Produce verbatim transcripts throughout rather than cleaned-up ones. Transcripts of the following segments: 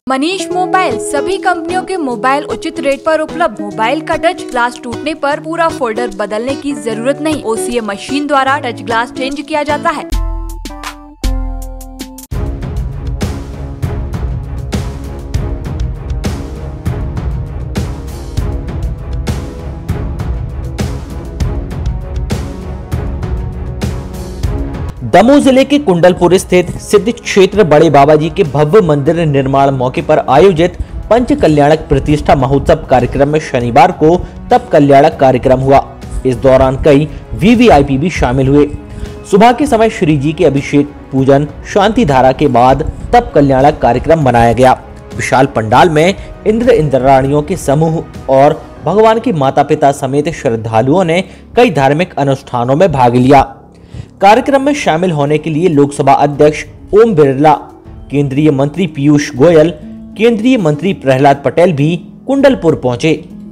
Manish mobile सभी कंपनियों के मोबाइल उचित रेट पर उपलब्ध। मोबाइल का टच ग्लास टूटने पर पूरा फोल्डर बदलने की जरूरत नहीं, ओसीए मशीन द्वारा टच ग्लास चेंज किया जाता है। दमोह जिले के कुंडलपुर स्थित सिद्ध क्षेत्र बड़े बाबा जी के भव्य मंदिर निर्माण मौके पर आयोजित पंच कल्याणक प्रतिष्ठा महोत्सव कार्यक्रम में शनिवार को तप कल्याणक कार्यक्रम हुआ। इस दौरान कई वीवीआईपी भी शामिल हुए। सुबह के समय श्री जी के अभिषेक पूजन शांति धारा के बाद तप कल्याणक कार्यक्रम मनाया गया। विशाल पंडाल में इंद्र इंद्राणियों के समूह और भगवान के माता पिता समेत श्रद्धालुओं ने कई धार्मिक अनुष्ठानों में भाग लिया। कार्यक्रम में शामिल होने के लिए लोकसभा अध्यक्ष ओम बिरला, केंद्रीय मंत्री पीयूष गोयल, केंद्रीय मंत्री प्रहलाद पटेल भी कुंडलपुर पहुंचे।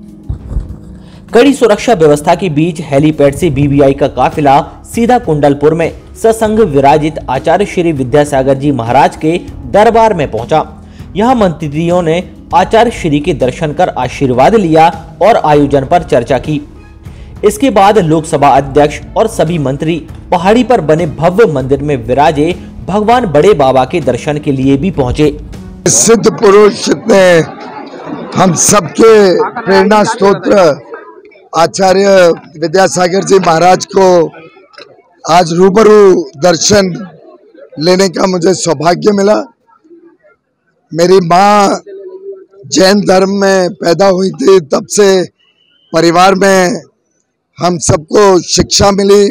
कड़ी सुरक्षा व्यवस्था के बीच हेलीपैड से वीवीआई का काफिला सीधा कुंडलपुर में ससंग विराजित आचार्य श्री विद्यासागर जी महाराज के दरबार में पहुंचा। यहां मंत्रियों ने आचार्य श्री के दर्शन कर आशीर्वाद लिया और आयोजन पर चर्चा की। इसके बाद लोकसभा अध्यक्ष और सभी मंत्री पहाड़ी पर बने भव्य मंदिर में विराजे भगवान बड़े बाबा के दर्शन के लिए भी पहुंचे। सिद्ध पुरुष ने हम सबके प्रेरणा स्त्रोत्र आचार्य विद्यासागर जी महाराज को आज रूबरू दर्शन लेने का मुझे सौभाग्य मिला। मेरी माँ जैन धर्म में पैदा हुई थी, तब से परिवार में हम सबको शिक्षा मिली।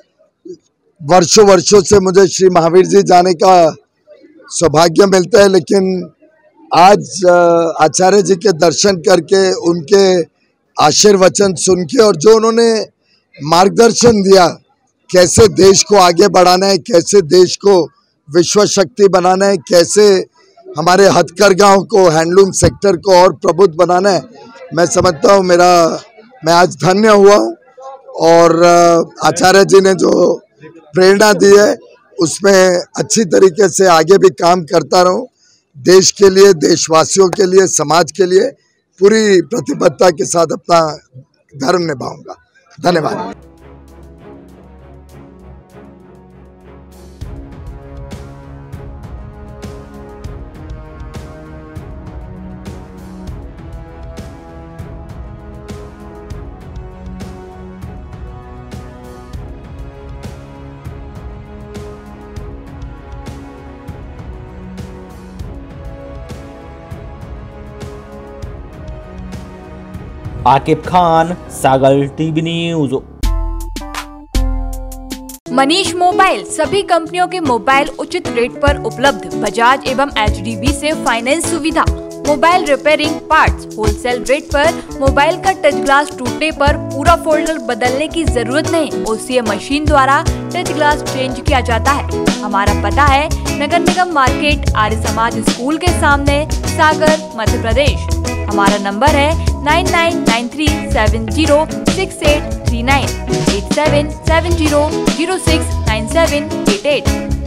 वर्षों वर्षों से मुझे श्री महावीर जी जाने का सौभाग्य मिलता है, लेकिन आज आचार्य जी के दर्शन करके उनके आशीर्वचन सुन के और जो उन्होंने मार्गदर्शन दिया कैसे देश को आगे बढ़ाना है, कैसे देश को विश्व शक्ति बनाना है, कैसे हमारे हथकरघाओं को, हैंडलूम सेक्टर को और प्रबुद्ध बनाना है, मैं समझता हूँ मेरा मैं आज धन्य हुआ हूँ। और आचार्य जी ने जो प्रेरणा दी है उसमें अच्छी तरीके से आगे भी काम करता रहूं। देश के लिए, देशवासियों के लिए, समाज के लिए पूरी प्रतिबद्धता के साथ अपना धर्म निभाऊंगा। धन्यवाद। Aqib Khan, Sagar TV news. Manish mobile सभी कंपनियों के मोबाइल उचित रेट पर उपलब्ध। बजाज एवं एचडीबी से फाइनेंस सुविधा, mobile repairing parts wholesale rate पर। मोबाइल का टच ग्लास टूटने पर पूरा फोल्डर बदलने की जरूरत नहीं, ओसीए मशीन द्वारा टच ग्लास चेंज किया जाता है। हमारा पता है नगर निगम मार्केट, आर्य समाज स्कूल के सामने, सागर, मध्य प्रदेश। हमारा नंबर है nine nine nine three seven zero six eight three nine, eight seven seven zero zero six nine seven eight eight.